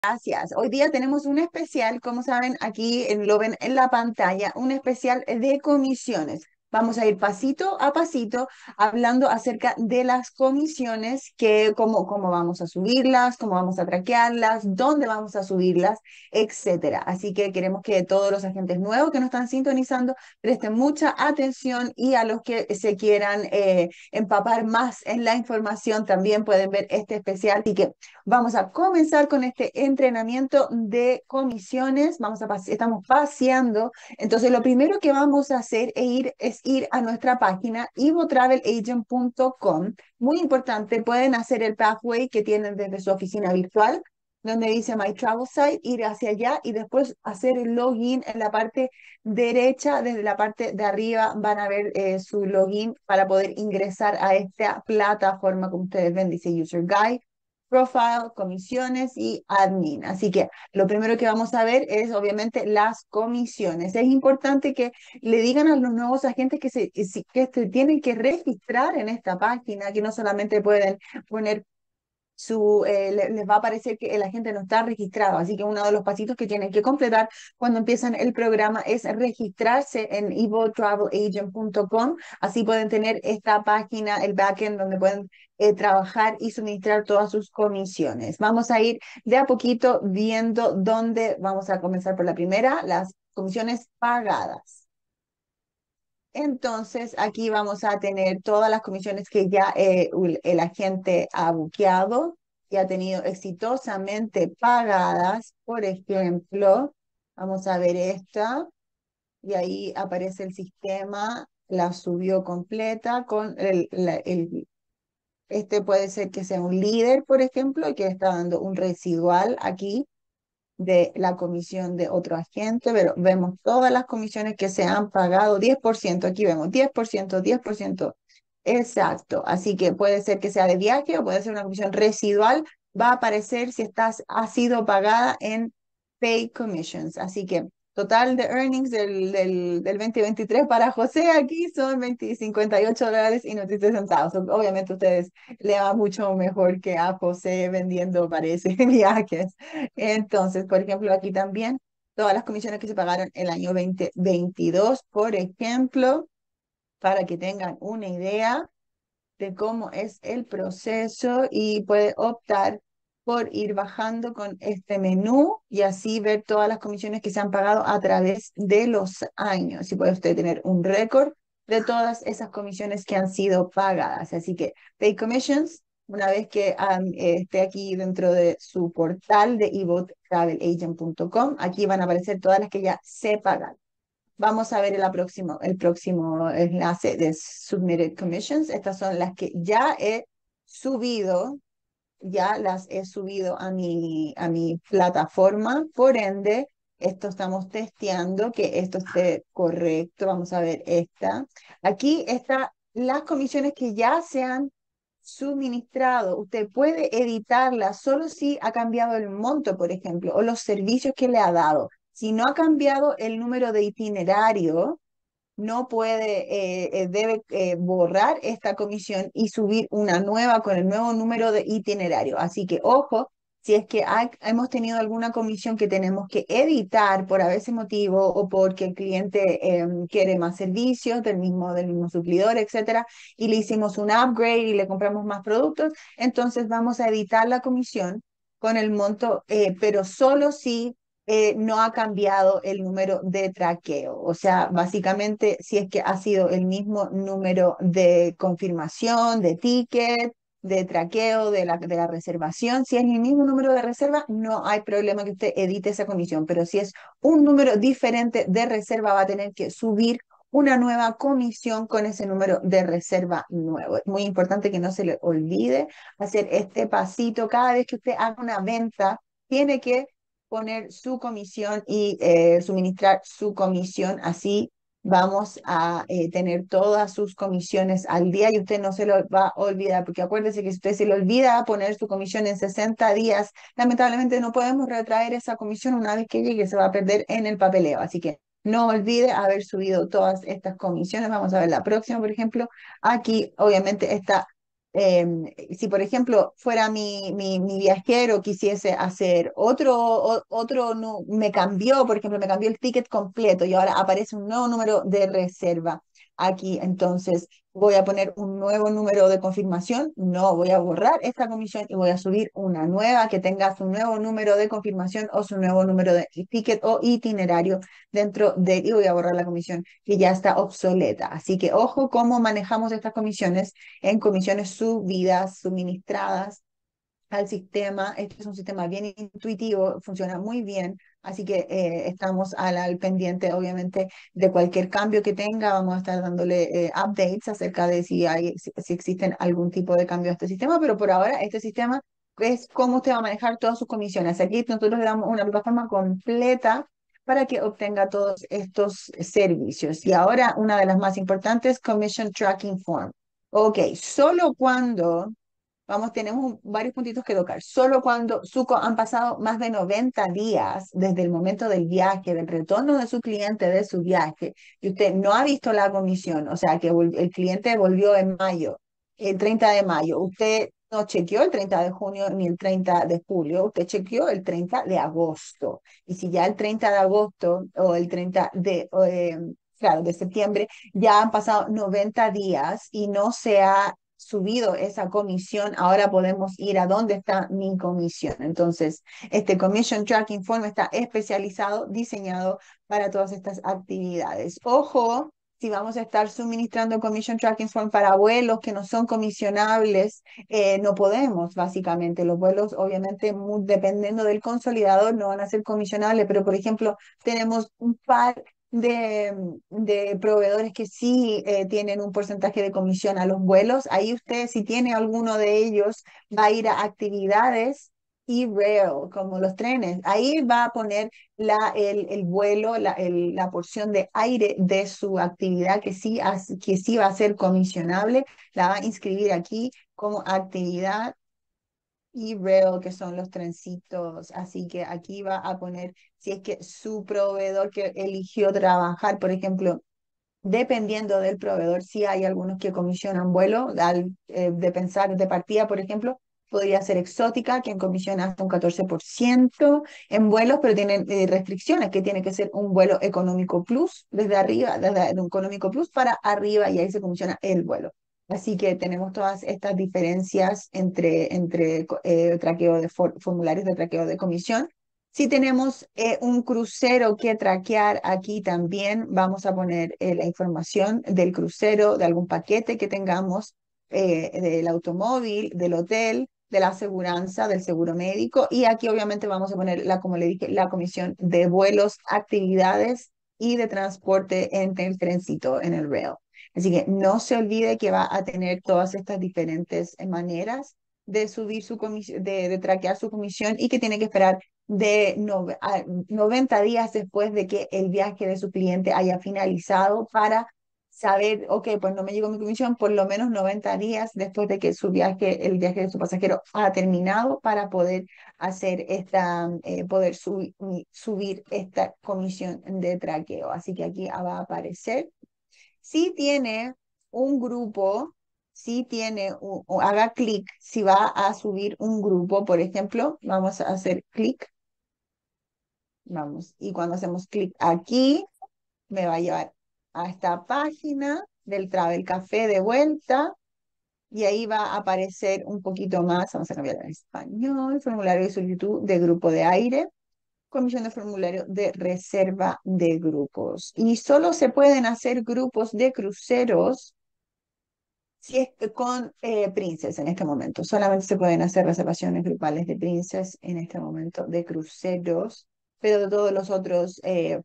Gracias. Hoy día tenemos un especial, como saben, aquí lo ven en la pantalla, un especial de comisiones. Vamos a ir pasito a pasito hablando acerca de las comisiones, cómo vamos a subirlas, cómo vamos a traquearlas, dónde vamos a subirlas, etcétera. Así que queremos que todos los agentes nuevos que nos están sintonizando presten mucha atención y a los que se quieran empapar más en la información también pueden ver este especial. Así que vamos a comenzar con este entrenamiento de comisiones. Estamos paseando. Entonces, lo primero que vamos a hacer es ir a nuestra página ivotravelagent.com. Muy importante, pueden hacer el pathway que tienen desde su oficina virtual, donde dice My Travel Site, ir hacia allá y después hacer el login en la parte derecha. Desde la parte de arriba van a ver su login para poder ingresar a esta plataforma. Como ustedes ven, dice User Guide, Profile, comisiones y admin. Así que lo primero que vamos a ver es obviamente las comisiones. Es importante que le digan a los nuevos agentes que se tienen que registrar en esta página, que no solamente pueden poner les va a aparecer que el agente no está registrado. Así que uno de los pasitos que tienen que completar cuando empiezan el programa es registrarse en evotravelagent.com. Así pueden tener esta página, el backend, donde pueden trabajar y suministrar todas sus comisiones. Vamos a ir de a poquito viendo dónde vamos a comenzar por la primera, las comisiones pagadas. Entonces, aquí vamos a tener todas las comisiones que ya el agente ha buqueado y ha tenido exitosamente pagadas. Por ejemplo, vamos a ver esta, y ahí aparece el sistema, la subió completa con este puede ser que sea un líder, por ejemplo, que está dando un residual aquí de la comisión de otro agente, pero vemos todas las comisiones que se han pagado, 10%, aquí vemos 10%, 10%, exacto. Así que puede ser que sea de viaje o puede ser una comisión residual, va a aparecer si ha sido pagada en Pay Commissions. Así que total de earnings del 2023 para José aquí son $58.93. Obviamente ustedes le va mucho mejor que a José vendiendo, parece, viajes. Entonces, por ejemplo, aquí también todas las comisiones que se pagaron el año 2022, por ejemplo, para que tengan una idea de cómo es el proceso, y puede optar por ir bajando con este menú y así ver todas las comisiones que se han pagado a través de los años. Y puede usted tener un récord de todas esas comisiones que han sido pagadas. Así que Pay Commissions, una vez que esté aquí dentro de su portal de evotravelagent.com, aquí van a aparecer todas las que ya se pagan. Vamos a ver el próximo enlace de Submitted Commissions. Estas son las que ya he subido, ya las he subido a mi plataforma. Por ende, esto estamos testeando que esto esté correcto. Vamos a ver esta. Aquí está las comisiones que ya se han suministrado. Usted puede editarlas solo si ha cambiado el monto, por ejemplo, o los servicios que le ha dado. Si no ha cambiado el número de itinerario, no debe borrar esta comisión y subir una nueva con el nuevo número de itinerario. Así que ojo, si es que hemos tenido alguna comisión que tenemos que editar por a veces motivo o porque el cliente quiere más servicios del mismo suplidor, etcétera, y le hicimos un upgrade y le compramos más productos, entonces vamos a editar la comisión con el monto, pero solo si no ha cambiado el número de traqueo. O sea, básicamente, si es que ha sido el mismo número de confirmación, de ticket, de traqueo, de la reservación, si es el mismo número de reserva, no hay problema que usted edite esa comisión. Pero si es un número diferente de reserva, va a tener que subir una nueva comisión con ese número de reserva nuevo. Es muy importante que no se le olvide hacer este pasito. Cada vez que usted haga una venta, tiene que poner su comisión y suministrar su comisión. Así vamos a tener todas sus comisiones al día y usted no se lo va a olvidar, porque acuérdese que si usted se le olvida poner su comisión en 60 días, lamentablemente no podemos retraer esa comisión una vez que llegue, se va a perder en el papeleo. Así que no olvide haber subido todas estas comisiones. Vamos a ver la próxima, por ejemplo. Aquí obviamente está Si, por ejemplo, fuera mi viajero, quisiese hacer otro, me cambió, por ejemplo, me cambió el ticket completo y ahora aparece un nuevo número de reserva aquí. Entonces, voy a poner un nuevo número de confirmación. No, voy a borrar esta comisión y voy a subir una nueva que tenga su nuevo número de confirmación o su nuevo número de ticket o itinerario dentro de, y voy a borrar la comisión que ya está obsoleta. Así que ojo cómo manejamos estas comisiones en comisiones subidas, suministradas al sistema. Este es un sistema bien intuitivo, funciona muy bien, así que estamos al pendiente, obviamente, de cualquier cambio que tenga. Vamos a estar dándole updates acerca de si existen algún tipo de cambio a este sistema, pero por ahora este sistema es cómo usted va a manejar todas sus comisiones. Aquí nosotros le damos una plataforma completa para que obtenga todos estos servicios. Y ahora una de las más importantes, Commission Tracking Form. Ok, solo cuando, vamos, tenemos varios puntitos que tocar, solo cuando han pasado más de 90 días desde el momento del viaje, del retorno de su cliente de su viaje, y usted no ha visto la comisión, o sea, que el cliente volvió en mayo, el 30 de mayo, usted no chequeó el 30 de junio ni el 30 de julio, usted chequeó el 30 de agosto. Y si ya el 30 de agosto o el 30 de, claro, de septiembre, ya han pasado 90 días y no se ha subido esa comisión, ahora podemos ir a dónde está mi comisión. Entonces, este Commission Tracking Form está especializado, diseñado para todas estas actividades. Ojo, si vamos a estar suministrando Commission Tracking Form para vuelos que no son comisionables, no podemos, básicamente. Los vuelos, obviamente, dependiendo del consolidador, no van a ser comisionables, pero, por ejemplo, tenemos un par de proveedores que sí tienen un porcentaje de comisión a los vuelos. Ahí usted, si tiene alguno de ellos, va a ir a actividades y rail, como los trenes. Ahí va a poner el vuelo, la porción de aire de su actividad que sí va a ser comisionable. La va a inscribir aquí como actividad y rail, que son los trencitos. Así que aquí va a poner si es que su proveedor que eligió trabajar, por ejemplo, dependiendo del proveedor, si hay algunos que comisionan vuelo, de pensar de partida, por ejemplo, podría ser Exótica, quien comisiona hasta un 14% en vuelos, pero tienen restricciones, que tiene que ser un vuelo económico plus, desde arriba, desde un económico plus para arriba, y ahí se comisiona el vuelo. Así que tenemos todas estas diferencias entre traqueo de formularios de traqueo de comisión. Si tenemos un crucero que traquear, aquí también vamos a poner la información del crucero, de algún paquete que tengamos, del automóvil, del hotel, de la aseguranza, del seguro médico. Y aquí obviamente vamos a poner, como le dije, la comisión de vuelos, actividades y de transporte en el trencito, en el rail. Así que no se olvide que va a tener todas estas diferentes maneras de subir su comisión, de traquear su comisión, y que tiene que esperar de 90 días después de que el viaje de su cliente haya finalizado para saber, ok, pues no me llegó mi comisión, por lo menos 90 días después de que el viaje de su pasajero ha terminado, para poder hacer poder subir esta comisión de traqueo. Así que aquí va a aparecer. Si tiene un grupo, si tiene, o haga clic, si va a subir un grupo, por ejemplo, vamos a hacer clic. Vamos, y cuando hacemos clic aquí, me va a llevar a esta página del Travel Café de vuelta, y ahí va a aparecer un poquito más. Vamos a cambiar a español: formulario de solicitud de grupo de aire, comisión de formulario de reserva de grupos. Y solo se pueden hacer grupos de cruceros si es que con Princess en este momento. Solamente se pueden hacer reservaciones grupales de Princess en este momento, de cruceros, pero de todos los otros,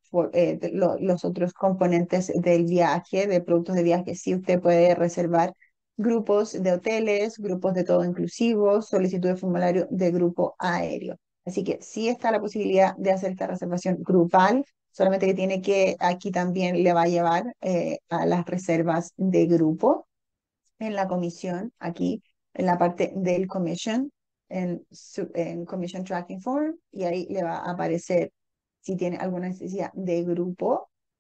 los otros componentes del viaje, de productos de viaje, sí usted puede reservar grupos de hoteles, grupos de todo inclusivo, solicitud de formulario de grupo aéreo. Así que sí está la posibilidad de hacer esta reservación grupal, solamente que tiene que, aquí también le va a llevar a las reservas de grupo en la comisión, aquí en la parte del commission, en Commission Tracking Form, y ahí le va a aparecer si tiene alguna necesidad de grupo.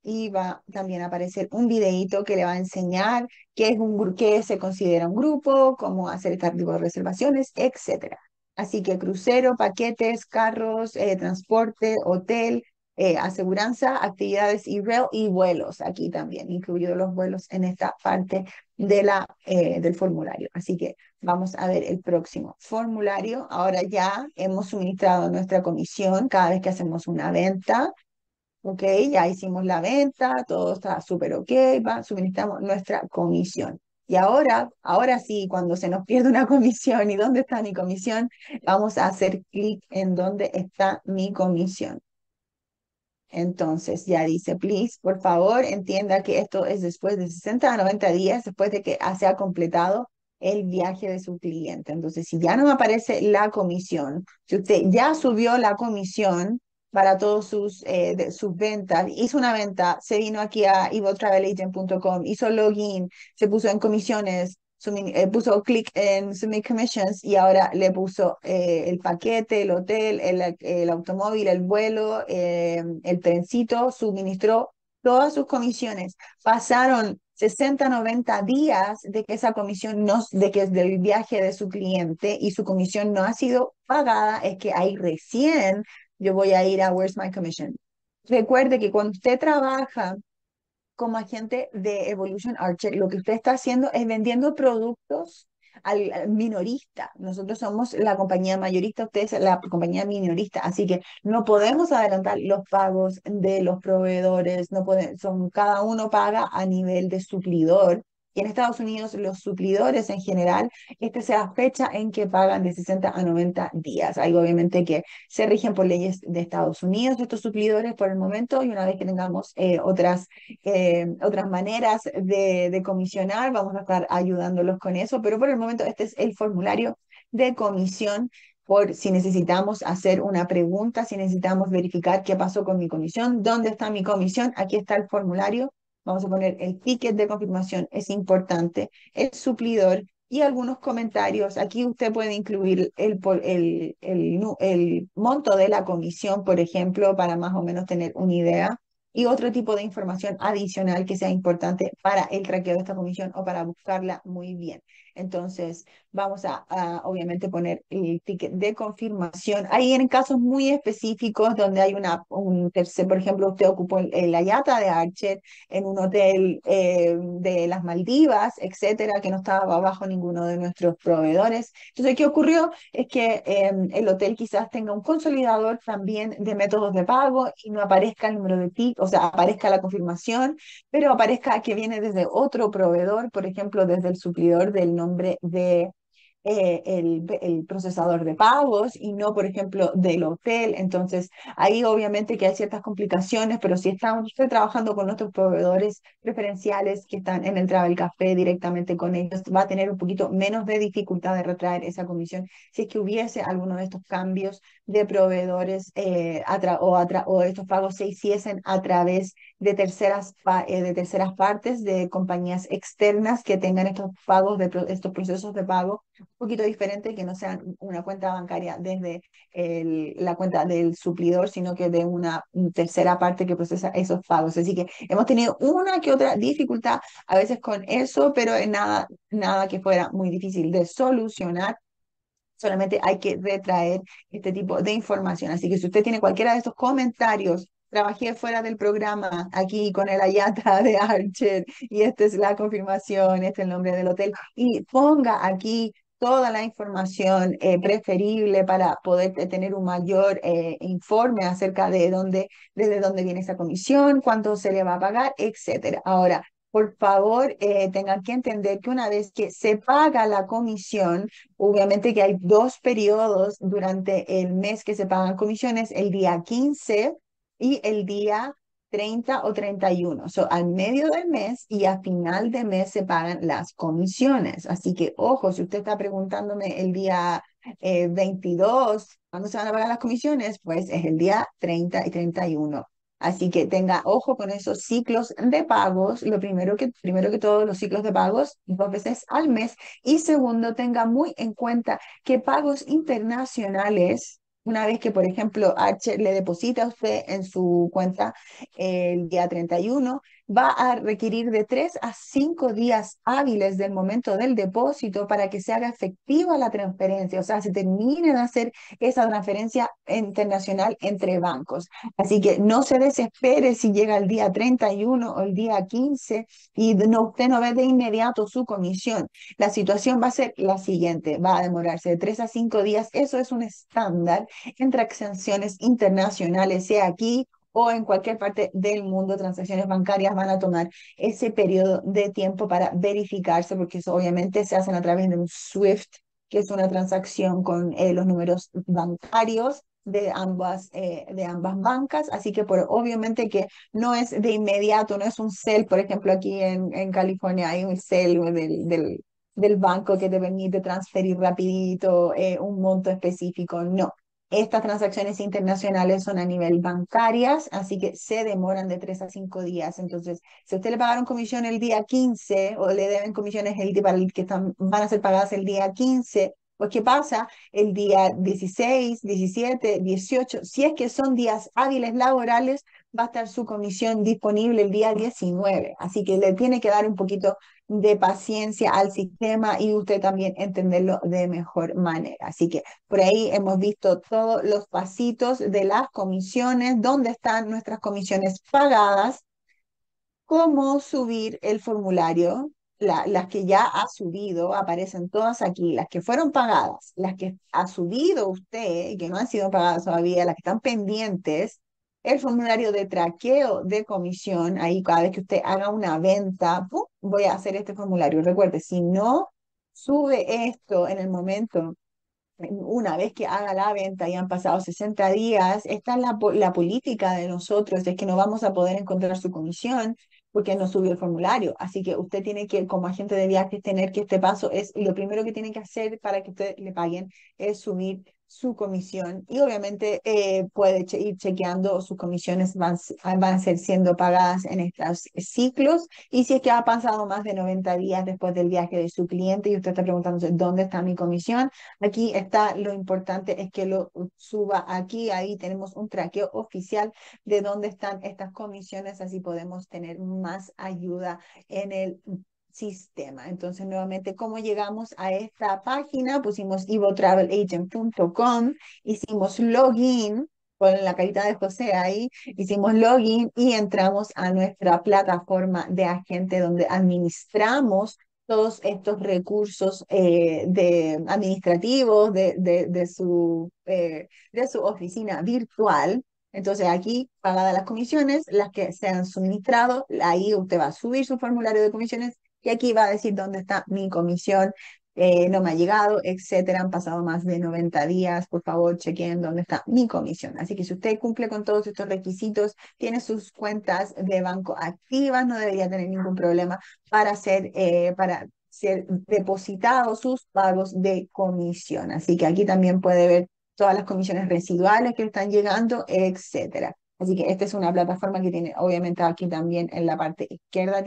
y va también a aparecer un videíto que le va a enseñar qué es qué se considera un grupo, cómo hacer este tipo de reservaciones, etcétera. Así que crucero, paquetes, carros, transporte, hotel, aseguranza, actividades y rail y vuelos aquí también, incluidos los vuelos en esta parte del formulario. Así que vamos a ver el próximo formulario. Ahora ya hemos suministrado nuestra comisión cada vez que hacemos una venta. Ok, ya hicimos la venta, todo está súper ok, suministramos nuestra comisión. Y ahora sí, cuando se nos pierde una comisión y dónde está mi comisión, vamos a hacer clic en dónde está mi comisión. Entonces ya dice, please, por favor, entienda que esto es después de 60 a 90 días, después de que se ha completado el viaje de su cliente. Entonces, si ya no me aparece la comisión, si usted ya subió la comisión para todos sus ventas, hizo una venta, se vino aquí a evotravelagent.com, hizo login, se puso en comisiones, puso clic en Submit Commissions y ahora le puso el paquete, el hotel, el automóvil, el vuelo, el trencito, suministró todas sus comisiones. Pasaron 60, 90 días de que esa comisión no, de que es del viaje de su cliente y su comisión no ha sido pagada, es que ahí recién yo voy a ir a Where's My Commission. Recuerde que cuando usted trabaja como agente de Evolution Archer, lo que usted está haciendo es vendiendo productos al minorista. Nosotros somos la compañía mayorista, usted es la compañía minorista, así que no podemos adelantar los pagos de los proveedores, no pueden, cada uno paga a nivel de suplidor. Y en Estados Unidos, los suplidores en general, esta es la fecha en que pagan de 60 a 90 días. Hay obviamente que se rigen por leyes de Estados Unidos estos suplidores por el momento y una vez que tengamos otras maneras de comisionar, vamos a estar ayudándolos con eso, pero por el momento este es el formulario de comisión por si necesitamos hacer una pregunta, si necesitamos verificar qué pasó con mi comisión, dónde está mi comisión, aquí está el formulario, vamos a poner el ticket de confirmación, es importante, el suplidor y algunos comentarios. Aquí usted puede incluir el monto de la comisión, por ejemplo, para más o menos tener una idea y otro tipo de información adicional que sea importante para el traqueo de esta comisión o para buscarla muy bien. Entonces, vamos obviamente poner el ticket de confirmación. Ahí en casos muy específicos donde hay un tercer, por ejemplo, usted ocupó la yata de Archer en un hotel de las Maldivas, etcétera, que no estaba bajo ninguno de nuestros proveedores. Entonces, ¿qué ocurrió? Es que el hotel quizás tenga un consolidador también de métodos de pago y no aparezca el número de TIC, o sea, aparezca la confirmación, pero aparezca que viene desde otro proveedor, por ejemplo, desde el suplidor del nombre de el procesador de pagos y no, por ejemplo, del hotel. Entonces, ahí obviamente que hay ciertas complicaciones, pero si estamos usted trabajando con otros proveedores preferenciales que están en el Travel Café directamente con ellos, va a tener un poquito menos de dificultad de retraer esa comisión si es que hubiese alguno de estos cambios de proveedores o estos pagos se hiciesen a través de terceras partes, de compañías externas que tengan estos pagos, estos procesos de pago un poquito diferente, que no sean una cuenta bancaria desde la cuenta del suplidor, sino que de una tercera parte que procesa esos pagos. Así que hemos tenido una que otra dificultad a veces con eso, pero nada que fuera muy difícil de solucionar. Solamente hay que retraer este tipo de información. Así que si usted tiene cualquiera de estos comentarios, trabajé fuera del programa, aquí con el Ayata de Archer, y esta es la confirmación, este es el nombre del hotel, y ponga aquí toda la información preferible para poder tener un mayor informe acerca desde dónde viene esa comisión, cuánto se le va a pagar, etcétera. Ahora, por favor, tengan que entender que una vez que se paga la comisión, obviamente que hay dos periodos durante el mes que se pagan comisiones, el día 15 y el día 30 o 31. So, al medio del mes y a final de mes se pagan las comisiones. Así que, ojo, si usted está preguntándome el día 22, ¿cuándo se van a pagar las comisiones? Pues es el día 30 y 31. Así que tenga ojo con esos ciclos de pagos. Primero que todo, los ciclos de pagos dos veces al mes. Y segundo, tenga muy en cuenta que pagos internacionales Una vez que, por ejemplo, Archer le deposita a usted en su cuenta el día 31, va a requerir de 3 a 5 días hábiles del momento del depósito para que se haga efectiva la transferencia, o sea, se termine de hacer esa transferencia internacional entre bancos. Así que no se desespere si llega el día 31 o el día 15 y usted no ve de inmediato su comisión. La situación va a ser la siguiente, va a demorarse de 3 a 5 días, eso es un estándar en transacciones internacionales, sea aquí o en cualquier parte del mundo. Transacciones bancarias van a tomar ese periodo de tiempo para verificarse, porque eso obviamente se hacen a través de un SWIFT, que es una transacción con los números bancarios de ambas bancas, así que obviamente que no es de inmediato, no es un cel, por ejemplo, aquí en California hay un cel del banco que te permite transferir rapidito un monto específico, no. Estas transacciones internacionales son a nivel bancarias, así que se demoran de 3 a 5 días. Entonces, si a usted le pagaron comisión el día 15 o le deben comisiones para el que van a ser pagadas el día 15, pues ¿qué pasa? El día 16, 17, 18, si es que son días hábiles laborales, va a estar su comisión disponible el día 19. Así que le tiene que dar un poquito de paciencia al sistema y usted también entenderlo de mejor manera. Así que por ahí hemos visto todos los pasitos de las comisiones, dónde están nuestras comisiones pagadas, cómo subir el formulario. Las que ya ha subido aparecen todas aquí, las que fueron pagadas, las que ha subido usted y que no han sido pagadas todavía, las que están pendientes, el formulario de traqueo de comisión, ahí cada vez que usted haga una venta, ¡pum!, voy a hacer este formulario. Recuerde, si no sube esto en el momento una vez que haga la venta y han pasado 60 días, esta es la política de nosotros, es que no vamos a poder encontrar su comisión porque no subió el formulario. Así que usted tiene que, como agente de viajes, tener que este paso es lo primero que tiene que hacer para que usted le paguen, es subir su comisión. Y obviamente puede ir chequeando sus comisiones van a ser siendo pagadas en estos ciclos. Y si es que ha pasado más de 90 días después del viaje de su cliente y usted está preguntándose dónde está mi comisión, aquí está, lo importante es que lo suba aquí, ahí tenemos un traqueo oficial de dónde están estas comisiones, así podemos tener más ayuda en el sistema. Entonces, nuevamente, ¿cómo llegamos a esta página? Pusimos evotravelagent.com, hicimos login con la carita de José ahí, hicimos login y entramos a nuestra plataforma de agente donde administramos todos estos recursos administrativos de su oficina virtual. Entonces aquí, pagadas las comisiones, las que se han suministrado, ahí usted va a subir su formulario de comisiones y aquí va a decir dónde está mi comisión, no me ha llegado, etcétera. Han pasado más de 90 días, por favor, chequen dónde está mi comisión. Así que si usted cumple con todos estos requisitos, tiene sus cuentas de banco activas, no debería tener ningún problema para ser depositados sus pagos de comisión. Así que aquí también puede ver todas las comisiones residuales que están llegando, etcétera. Así que esta es una plataforma que tiene, obviamente aquí también en la parte izquierda,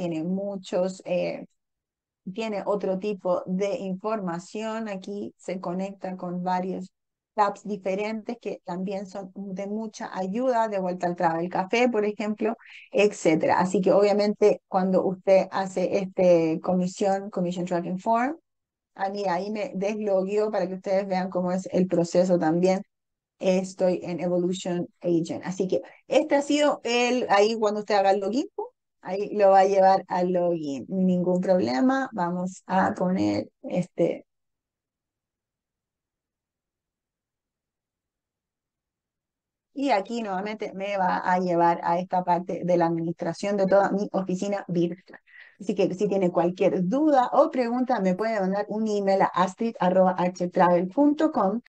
tiene otro tipo de información. Aquí se conecta con varios tabs diferentes que también son de mucha ayuda, de vuelta al Travel Café, por ejemplo, etcétera. Así que obviamente cuando usted hace Commission Tracking Form, a mí ahí me deslogueo para que ustedes vean cómo es el proceso también. Estoy en Evolution Agent. Así que este ha sido ahí cuando usted haga el login, ¡pum!, ahí lo va a llevar al login. Ningún problema. Vamos a poner este. Y aquí nuevamente me va a llevar a esta parte de la administración de toda mi oficina virtual. Así que si tiene cualquier duda o pregunta, me puede mandar un email a astrid@htravel.com